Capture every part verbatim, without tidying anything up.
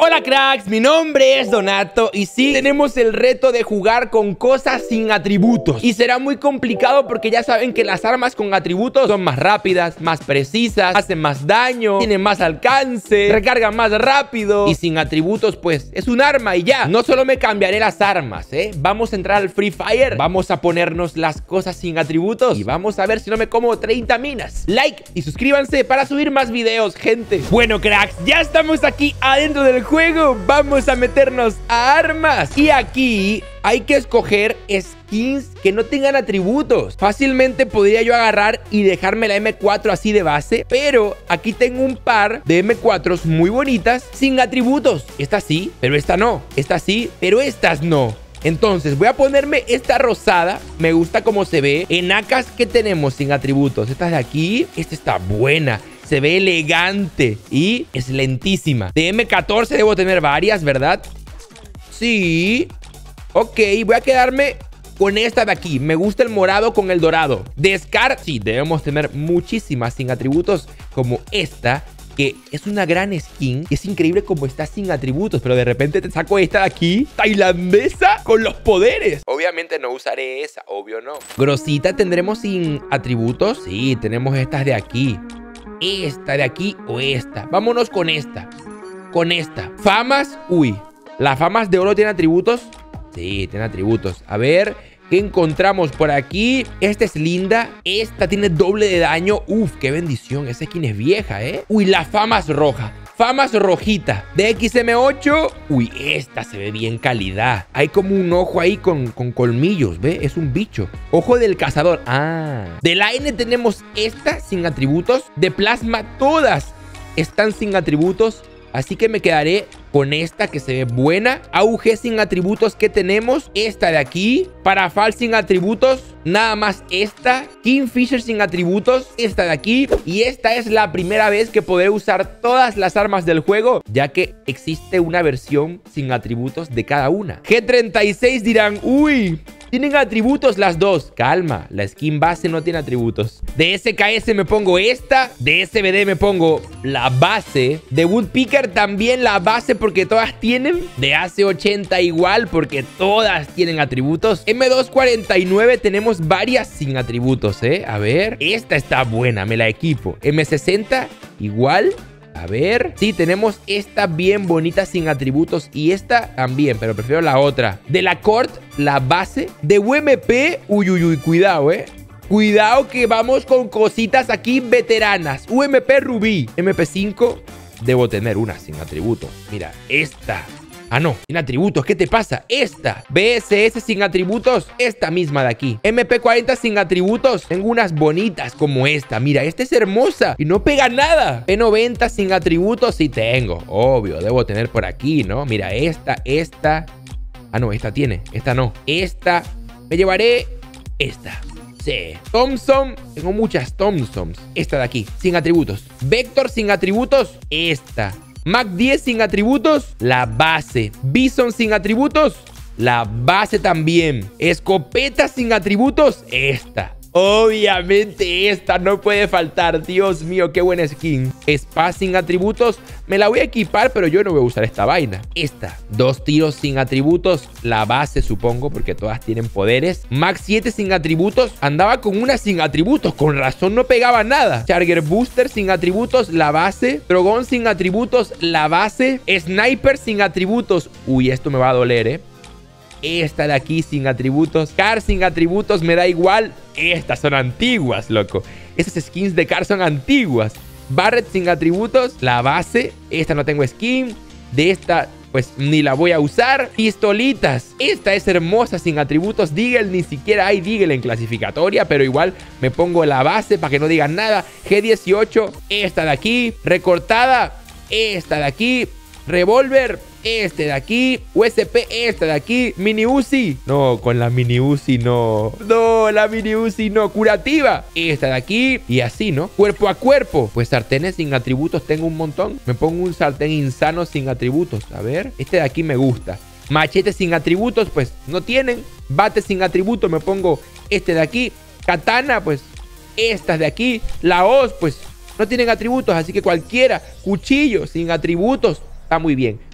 Hola cracks, mi nombre es Donato y sí, tenemos el reto de jugar con cosas sin atributos. Y será muy complicado porque ya saben que las armas con atributos son más rápidas, más precisas, hacen más daño, tienen más alcance, recargan más rápido. Y sin atributos pues es un arma y ya. No solo me cambiaré las armas, ¿eh? Vamos a entrar al Free Fire, vamos a ponernos las cosas sin atributos y vamos a ver si no me como treinta minas. Like y suscríbanse para subir más videos, gente. Bueno cracks, ya estamos aquí adentro del juego. Juego, vamos a meternos a armas. Y aquí hay que escoger skins que no tengan atributos. Fácilmente podría yo agarrar y dejarme la eme cuatro así de base, pero aquí tengo un par de eme cuatros muy bonitas sin atributos. Esta sí, pero esta no. Esta sí, pero estas no. Entonces voy a ponerme esta rosada. Me gusta cómo se ve. En A K que tenemos sin atributos. Esta de aquí, esta está buena. Se ve elegante y es lentísima. De eme catorce debo tener varias, ¿verdad? Sí. Ok, voy a quedarme con esta de aquí. Me gusta el morado con el dorado. De Scar, sí, debemos tener muchísimas sin atributos como esta, que es una gran skin. Es increíble como está sin atributos, pero de repente te saco esta de aquí, tailandesa, con los poderes. Obviamente no usaré esa, obvio no. Grosita tendremos sin atributos. Sí, tenemos estas de aquí. Esta de aquí o esta. Vámonos con esta. Con esta. Famas. Uy. ¿Las famas de oro tienen atributos? Sí, tiene atributos. A ver, ¿qué encontramos por aquí? Esta es linda. Esta tiene doble de daño. Uf, qué bendición. Esa skin es vieja, ¿eh? Uy, la famas roja. Famas rojita. De equis eme ocho. Uy, esta se ve bien calidad. Hay como un ojo ahí con, con colmillos, ¿ve? Es un bicho. Ojo del cazador. Ah. De la N tenemos esta sin atributos. De plasma todas están sin atributos. Así que me quedaré con esta que se ve buena. A u ge sin atributos que tenemos. Esta de aquí. Parafal sin atributos. Nada más esta. Kingfisher sin atributos. Esta de aquí. Y esta es la primera vez que podré usar todas las armas del juego, ya que existe una versión sin atributos de cada una. ge treinta y seis dirán, uy, tienen atributos las dos. Calma, la skin base no tiene atributos. De ese ka ese me pongo esta. De ese be de me pongo la base. De Woodpecker también la base porque todas tienen. De a ce ochenta igual porque todas tienen atributos. eme doscientos cuarenta y nueve tenemos varias sin atributos, ¿eh? A ver. Esta está buena, me la equipo. eme sesenta igual. A ver. Sí, tenemos esta bien bonita sin atributos. Y esta también, pero prefiero la otra. De la Cort, la base. De u eme pe. Uy, uy, uy, cuidado, eh. Cuidado que vamos con cositas aquí veteranas. u eme pe Rubí. eme pe cinco. Debo tener una sin atributos. Mira, esta. Ah, no, sin atributos, ¿qué te pasa? Esta, be ese ese sin atributos, esta misma de aquí. eme pe cuarenta sin atributos, tengo unas bonitas como esta. Mira, esta es hermosa y no pega nada. pe noventa sin atributos, sí tengo, obvio, debo tener por aquí, ¿no? Mira, esta, esta. Ah, no, esta tiene, esta no. Esta, me llevaré esta. Sí. Thompson, tengo muchas Thompsons. Esta de aquí, sin atributos. Vector sin atributos, esta. Mac diez sin atributos, la base. Bison sin atributos, la base también. Escopeta sin atributos, esta. Obviamente esta no puede faltar. Dios mío, qué buena skin. Spa sin atributos, me la voy a equipar, pero yo no voy a usar esta vaina. Esta, dos tiros sin atributos, la base supongo, porque todas tienen poderes. Max siete sin atributos, andaba con una sin atributos, con razón no pegaba nada. Charger Booster sin atributos, la base. Dragón sin atributos, la base. Sniper sin atributos. Uy, esto me va a doler, eh. Esta de aquí sin atributos. Car sin atributos, me da igual. Estas son antiguas, loco. Esas skins de Car son antiguas. Barret sin atributos, la base. Esta no tengo skin. De esta, pues ni la voy a usar. Pistolitas. Esta es hermosa sin atributos. Deagle, ni siquiera hay Deagle en clasificatoria, pero igual me pongo la base para que no digan nada. ge dieciocho. Esta de aquí. Recortada. Esta de aquí. Revólver, este de aquí. U ese pe, este de aquí. Mini Uzi. No, con la Mini Uzi no. No, la Mini Uzi no. Curativa. Esta de aquí. Y así, ¿no? Cuerpo a cuerpo. Pues sartenes sin atributos tengo un montón. Me pongo un sartén insano sin atributos. A ver. Este de aquí me gusta. Machete sin atributos, pues no tienen. Bate sin atributos, me pongo este de aquí. Katana, pues estas de aquí. La hoz, pues no tienen atributos, así que cualquiera. Cuchillo sin atributos. Está muy bien.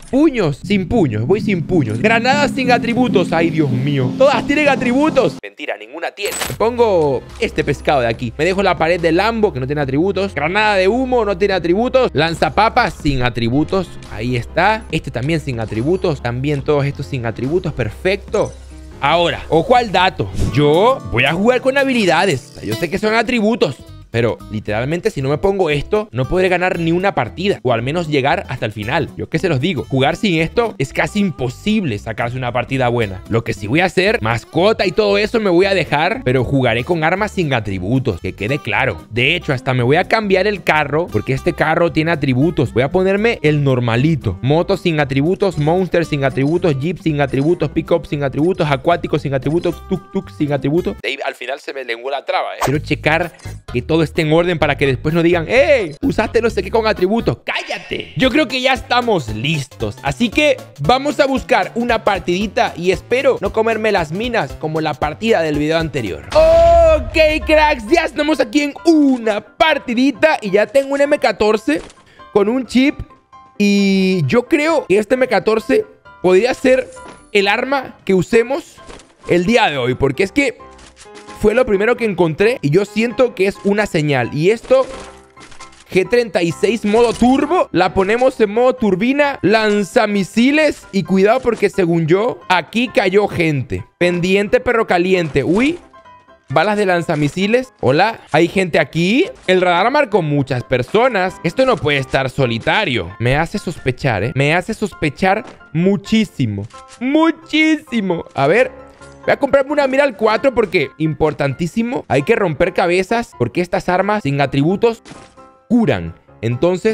Puños, sin puños, voy sin puños. Granadas sin atributos, ay Dios mío. Todas tienen atributos. Mentira, ninguna tiene. Me pongo este pescado de aquí. Me dejo la pared de Lambo, que no tiene atributos. Granada de humo, no tiene atributos. Lanzapapas sin atributos. Ahí está. Este también sin atributos. También todos estos sin atributos. Perfecto. Ahora, ojo al dato. Yo voy a jugar con habilidades. Yo sé que son atributos, pero literalmente si no me pongo esto, no podré ganar ni una partida, o al menos llegar hasta el final. Yo qué se los digo, jugar sin esto es casi imposible sacarse una partida buena. Lo que sí voy a hacer, mascota y todo eso me voy a dejar, pero jugaré con armas sin atributos, que quede claro. De hecho, hasta me voy a cambiar el carro, porque este carro tiene atributos. Voy a ponerme el normalito. Motos sin atributos, monster sin atributos, jeep sin atributos, pick-up sin atributos, acuáticos sin atributos, tuk-tuk sin atributos. De ahí, al final se me lenguó la traba, ¿eh? Quiero checar que todo esté en orden para que después no digan, ¡hey! Usaste no sé qué con atributos. ¡Cállate! Yo creo que ya estamos listos. Así que vamos a buscar una partidita y espero no comerme las minas como la partida del video anterior. Ok, cracks, ya estamos aquí en una partidita y ya tengo un eme catorce con un chip. Y yo creo que este eme catorce podría ser el arma que usemos el día de hoy, porque es que fue lo primero que encontré y yo siento que es una señal. Y esto, G treinta y seis modo turbo, la ponemos en modo turbina, lanzamisiles. Y cuidado porque según yo, aquí cayó gente. Pendiente perro caliente. Uy, balas de lanzamisiles. Hola, hay gente aquí. El radar marcó muchas personas. Esto no puede estar solitario. Me hace sospechar, ¿eh? Me hace sospechar muchísimo. Muchísimo. A ver, voy a comprarme una mira al cuatro porque, importantísimo, hay que romper cabezas porque estas armas sin atributos curan. Entonces,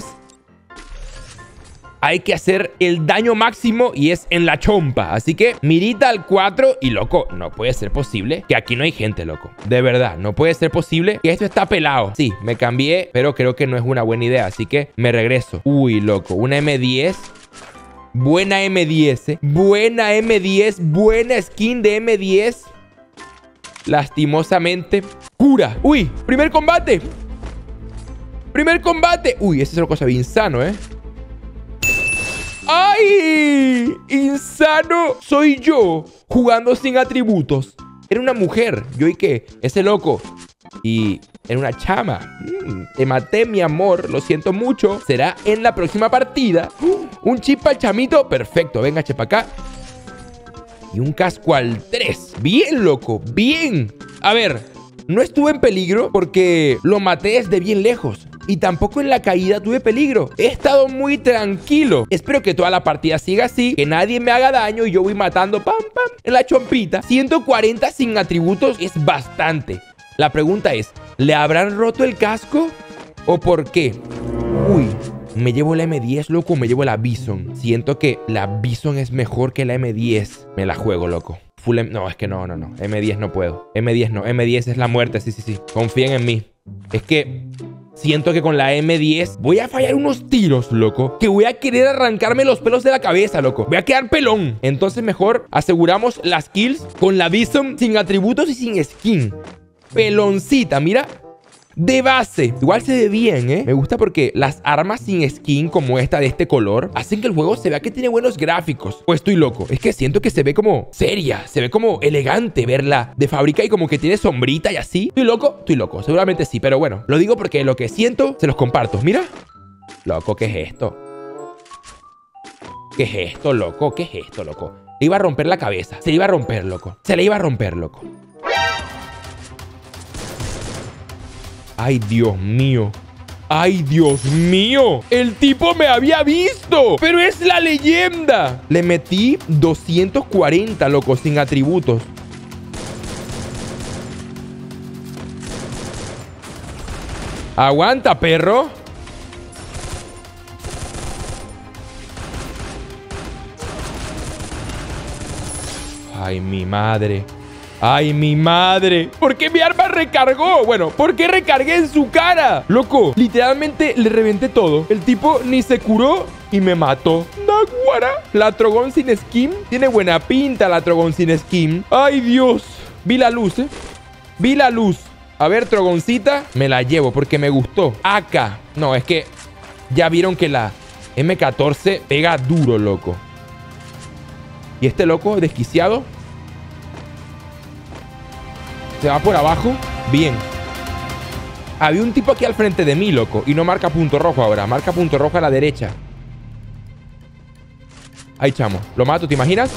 hay que hacer el daño máximo y es en la chompa. Así que, mirita al cuatro y, loco, no puede ser posible que aquí no hay gente, loco. De verdad, no puede ser posible que esto está pelado. Sí, me cambié, pero creo que no es una buena idea. Así que me regreso. Uy, loco, una eme diez. Buena eme diez, ¿eh? Buena eme diez. Buena skin de eme diez. Lastimosamente. Cura. Uy, primer combate. Primer combate. Uy, ese es una cosa bien insano, ¿eh? ¡Ay! Insano soy yo jugando sin atributos. Era una mujer. Yo y qué. Ese loco. Y era una chama. Mm, te maté, mi amor. Lo siento mucho. Será en la próxima partida. Uh, un chip al chamito. Perfecto. Venga, chepa acá. Y un casco al tres. Bien, loco. Bien. A ver, no estuve en peligro porque lo maté desde bien lejos. Y tampoco en la caída tuve peligro. He estado muy tranquilo. Espero que toda la partida siga así, que nadie me haga daño y yo voy matando pam, pam, en la chompita. ciento cuarenta sin atributos es bastante. La pregunta es, ¿le habrán roto el casco? ¿O por qué? Uy, me llevo la eme diez, loco, me llevo la Bison. Siento que la Bison es mejor que la eme diez. Me la juego, loco. Full M... No, es que no, no, no. eme diez no puedo. eme diez no. eme diez es la muerte, sí, sí, sí. Confíen en mí. Es que siento que con la eme diez voy a fallar unos tiros, loco. Que voy a querer arrancarme los pelos de la cabeza, loco. Voy a quedar pelón. Entonces mejor aseguramos las kills con la Bison sin atributos y sin skin. Peloncita, mira. De base. Igual se ve bien, ¿eh? Me gusta porque las armas sin skin como esta de este color hacen que el juego se vea que tiene buenos gráficos. Pues estoy loco. Es que siento que se ve como seria. Se ve como elegante verla de fábrica y como que tiene sombrita y así. ¿Estoy loco? Estoy loco. Seguramente sí, pero bueno. Lo digo porque lo que siento se los comparto. Mira. Loco, ¿qué es esto? ¿Qué es esto, loco? ¿Qué es esto, loco? Le iba a romper la cabeza. Se le iba a romper, loco. Se le iba a romper, loco. ¡Ay, Dios mío! ¡Ay, Dios mío! ¡El tipo me había visto! ¡Pero es la leyenda! Le metí doscientos cuarenta, loco, sin atributos. ¡Aguanta, perro! ¡Ay, mi madre! ¡Ay, mi madre! ¿Por qué mi arma recargó? Bueno, ¿por qué recargué en su cara? Loco, literalmente le reventé todo. El tipo ni se curó y me mató. ¡Naguara! La Trogon sin skin. Tiene buena pinta la Trogon sin skin. ¡Ay, Dios! Vi la luz, ¿eh? Vi la luz. A ver, Trogoncita. Me la llevo porque me gustó. Acá. No, es que ya vieron que la... eme catorce pega duro, loco. Y este loco desquiciado se va por abajo. Bien. Había un tipo aquí al frente de mí, loco. Y no marca punto rojo ahora. Marca punto rojo a la derecha. Ahí, chamo. Lo mato, ¿te imaginas?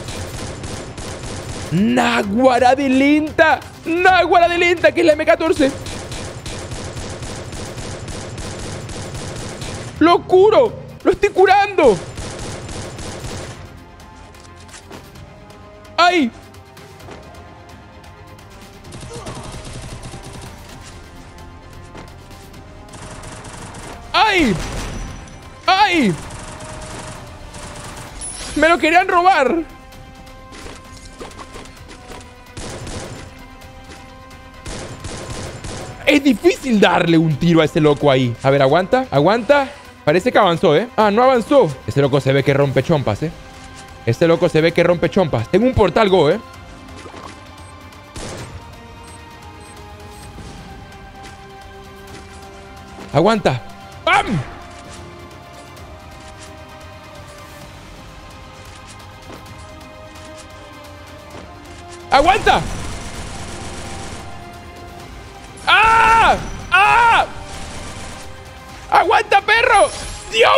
¡Náguara de lenta! ¡Náguara de lenta! Que es la eme catorce. ¡Lo curo! ¡Lo estoy curando! ¡Ay! ¡Ay! ¡Ay! ¡Me lo querían robar! Es difícil darle un tiro a ese loco ahí. A ver, aguanta, aguanta. Parece que avanzó, ¿eh? Ah, no avanzó. Ese loco se ve que rompe chompas, ¿eh? Ese loco se ve que rompe chompas. Tengo un portal go, ¿eh? Aguanta. ¡Pam! ¡Aguanta! ¡Ah! ¡Ah! ¡Aguanta, perro! ¡Dios!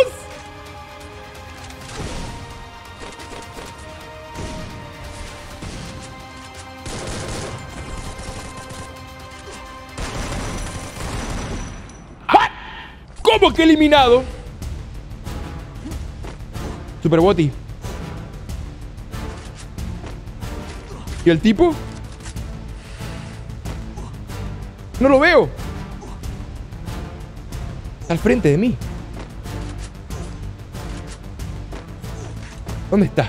¿Cómo que eliminado? Super Boti. ¿Y el tipo? No lo veo. Está al frente de mí. ¿Dónde está?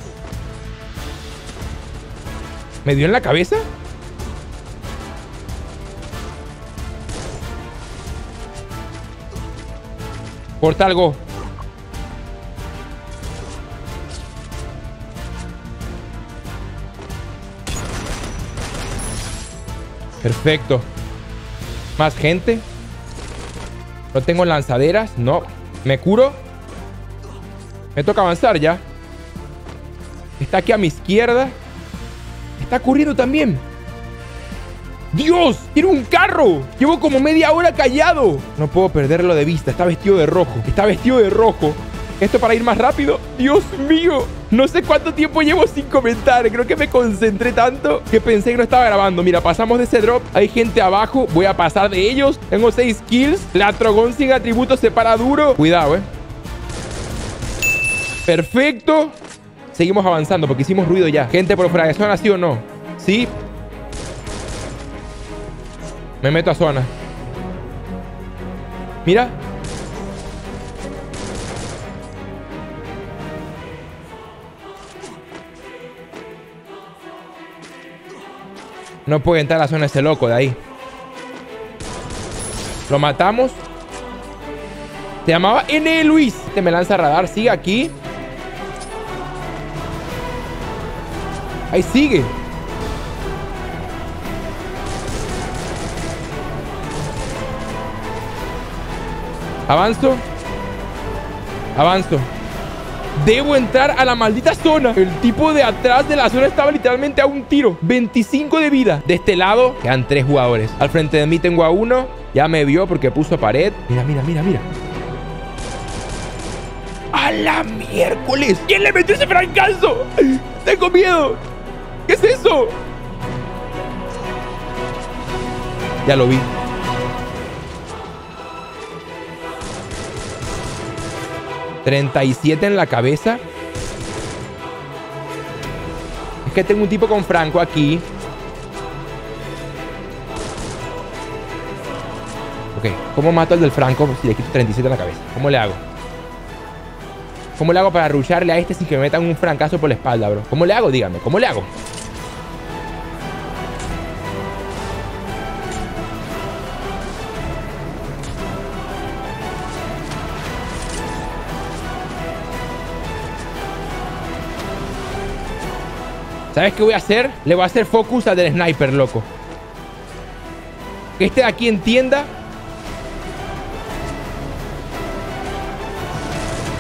¿Me dio en la cabeza? Portal go. Perfecto. Más gente. No tengo lanzaderas. No. ¿Me curo? Me toca avanzar ya. Está aquí a mi izquierda. Está corriendo también. ¡Dios! ¡Tiene un carro! Llevo como media hora callado. No puedo perderlo de vista. Está vestido de rojo. Está vestido de rojo. ¿Esto para ir más rápido? ¡Dios mío! No sé cuánto tiempo llevo sin comentar. Creo que me concentré tanto que pensé que no estaba grabando. Mira, pasamos de ese drop. Hay gente abajo. Voy a pasar de ellos. Tengo seis kills. La Trogon sin atributos se para duro. Cuidado, eh. Perfecto. Seguimos avanzando porque hicimos ruido ya. Gente por fuera de zona, ¿sí o no? Sí. Me meto a zona. Mira. No puede entrar a la zona ese loco de ahí. Lo matamos. Se llamaba N. Luis. Este me lanza radar. Sigue aquí. Ahí sigue. Avanzo. Avanzo. Debo entrar a la maldita zona. El tipo de atrás de la zona estaba literalmente a un tiro. veinticinco de vida. De este lado quedan tres jugadores. Al frente de mí tengo a uno. Ya me vio porque puso pared. Mira, mira, mira, mira. ¡A la miércoles! ¿Quién le metió ese francazo? Tengo miedo. ¿Qué es eso? Ya lo vi. treinta y siete en la cabeza. Es que tengo un tipo con franco aquí. Ok, ¿cómo mato al del franco si le quito treinta y siete en la cabeza? ¿Cómo le hago? ¿Cómo le hago para rusharle a este sin que me metan un francazo por la espalda, bro? ¿Cómo le hago? Dígame, ¿cómo le hago? ¿Sabes qué voy a hacer? Le voy a hacer focus al del sniper, loco. Que este de aquí entienda.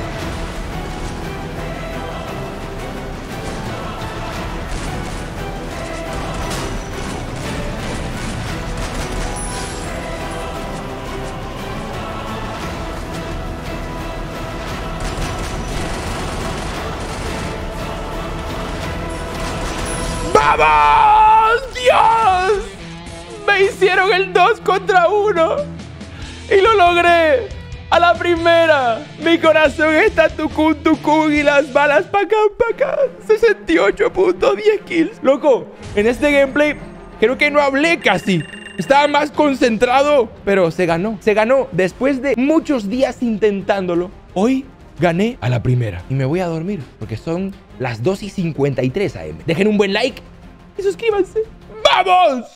¡Vamos! ¡Dios! Me hicieron el dos contra uno y lo logré. A la primera. Mi corazón está tucún, tucún y las balas pa' acá, pa' acá. sesenta y ocho punto diez kills. Loco, en este gameplay creo que no hablé casi. Estaba más concentrado, pero se ganó. Se ganó después de muchos días intentándolo. Hoy gané a la primera. Y me voy a dormir porque son las dos y cincuenta y tres a eme. Dejen un buen like y suscríbanse. ¡Vamos!